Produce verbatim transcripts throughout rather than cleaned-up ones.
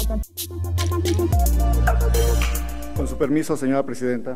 Con su permiso, señora presidenta.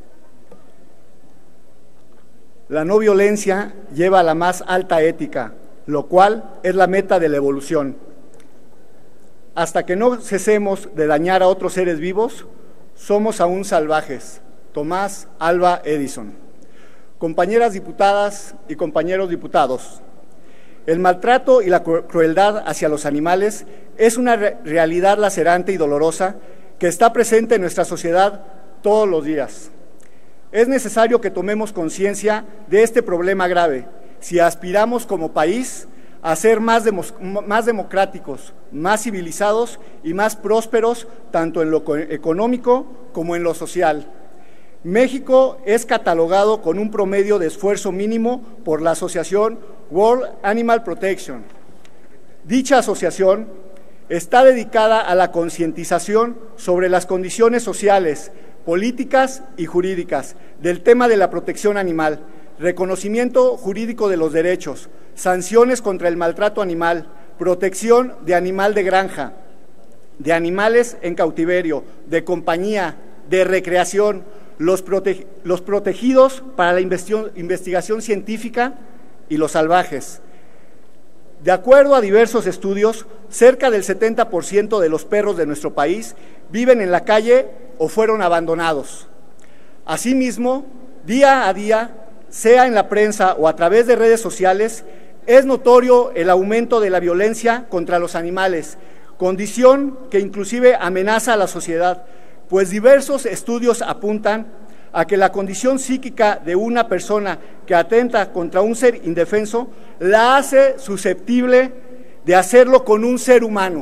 La no violencia lleva a la más alta ética, lo cual es la meta de la evolución. Hasta que no cesemos de dañar a otros seres vivos, somos aún salvajes. Tomás Alva Edison. Compañeras diputadas y compañeros diputados, el maltrato y la crueldad hacia los animales es una re- realidad lacerante y dolorosa que está presente en nuestra sociedad todos los días. Es necesario que tomemos conciencia de este problema grave si aspiramos como país a ser más, demos, más democráticos, más civilizados y más prósperos tanto en lo económico como en lo social. México es catalogado con un promedio de esfuerzo mínimo por la asociación World Animal Protection. Dicha asociación está dedicada a la concientización sobre las condiciones sociales, políticas y jurídicas del tema de la protección animal, reconocimiento jurídico de los derechos, sanciones contra el maltrato animal, protección de animal de granja, de animales en cautiverio, de compañía, de recreación, los, prote los protegidos para la investigación científica y los salvajes. De acuerdo a diversos estudios, cerca del setenta por ciento de los perros de nuestro país viven en la calle o fueron abandonados. Asimismo, día a día, sea en la prensa o a través de redes sociales, es notorio el aumento de la violencia contra los animales, condición que inclusive amenaza a la sociedad, pues diversos estudios apuntan a que la condición psíquica de una persona que atenta contra un ser indefenso la hace susceptible de hacerlo con un ser humano.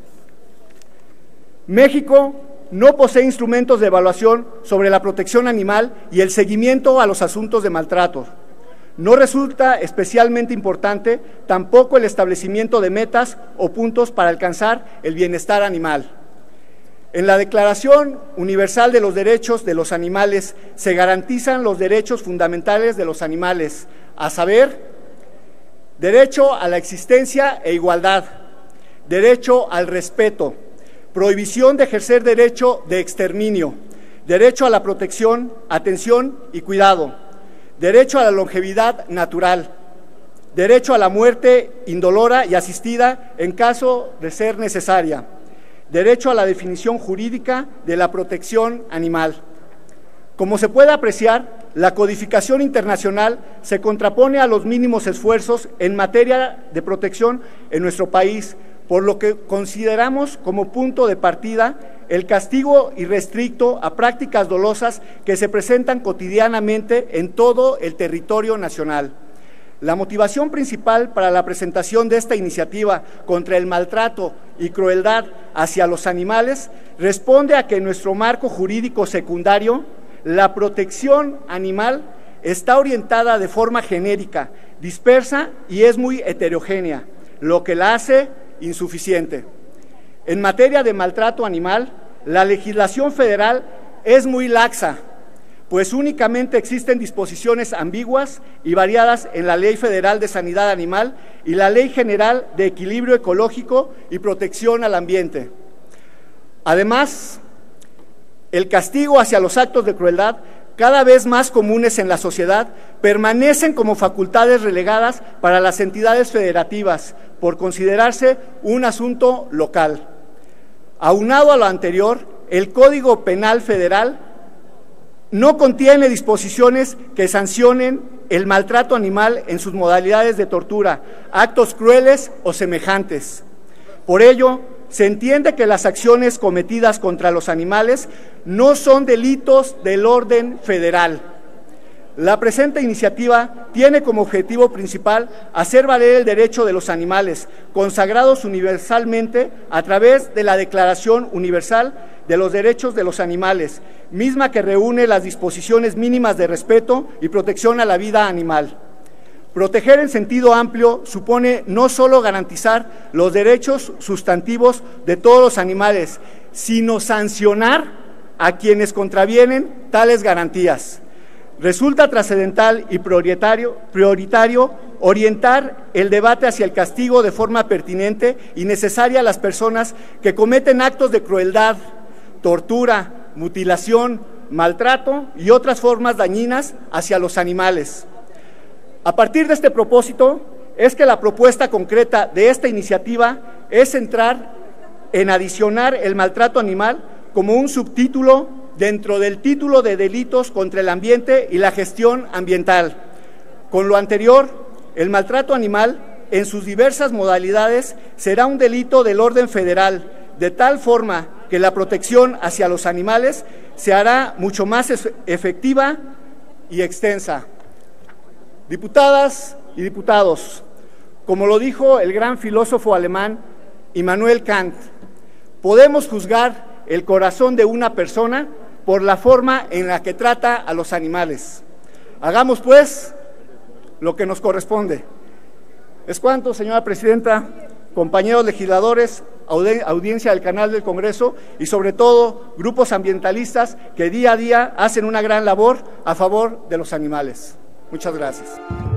México no posee instrumentos de evaluación sobre la protección animal y el seguimiento a los asuntos de maltrato. No resulta especialmente importante tampoco el establecimiento de metas o puntos para alcanzar el bienestar animal. En la Declaración Universal de los Derechos de los Animales se garantizan los derechos fundamentales de los animales, a saber, derecho a la existencia e igualdad, derecho al respeto, prohibición de ejercer derecho de exterminio, derecho a la protección, atención y cuidado, derecho a la longevidad natural, derecho a la muerte indolora y asistida en caso de ser necesaria, derecho a la definición jurídica de la protección animal. Como se puede apreciar, la codificación internacional se contrapone a los mínimos esfuerzos en materia de protección en nuestro país, por lo que consideramos como punto de partida el castigo irrestricto a prácticas dolosas que se presentan cotidianamente en todo el territorio nacional. La motivación principal para la presentación de esta iniciativa contra el maltrato y crueldad hacia los animales responde a que en nuestro marco jurídico secundario la protección animal está orientada de forma genérica, dispersa y es muy heterogénea, lo que la hace insuficiente. En materia de maltrato animal, la legislación federal es muy laxa, pues únicamente existen disposiciones ambiguas y variadas en la Ley Federal de Sanidad Animal y la Ley General de Equilibrio Ecológico y Protección al Ambiente. Además, el castigo hacia los actos de crueldad, cada vez más comunes en la sociedad, permanecen como facultades relegadas para las entidades federativas, por considerarse un asunto local. Aunado a lo anterior, el Código Penal Federal no contiene disposiciones que sancionen el maltrato animal en sus modalidades de tortura, actos crueles o semejantes. Por ello, se entiende que las acciones cometidas contra los animales no son delitos del orden federal. La presente iniciativa tiene como objetivo principal hacer valer el derecho de los animales, consagrados universalmente a través de la Declaración Universal de los Derechos de los Animales, misma que reúne las disposiciones mínimas de respeto y protección a la vida animal. Proteger en sentido amplio supone no solo garantizar los derechos sustantivos de todos los animales, sino sancionar a quienes contravienen tales garantías. Resulta trascendental y prioritario, prioritario orientar el debate hacia el castigo de forma pertinente y necesaria a las personas que cometen actos de crueldad, tortura, mutilación, maltrato y otras formas dañinas hacia los animales. A partir de este propósito, es que la propuesta concreta de esta iniciativa es centrar en adicionar el maltrato animal como un subtítulo dentro del título de delitos contra el ambiente y la gestión ambiental. Con lo anterior, el maltrato animal en sus diversas modalidades será un delito del orden federal, de tal forma que la protección hacia los animales se hará mucho más efectiva y extensa. Diputadas y diputados, como lo dijo el gran filósofo alemán Immanuel Kant, podemos juzgar el corazón de una persona por la forma en la que trata a los animales. Hagamos, pues, lo que nos corresponde. Es cuanto, señora presidenta, compañeros legisladores, audiencia del canal del Congreso y sobre todo grupos ambientalistas que día a día hacen una gran labor a favor de los animales. Muchas gracias.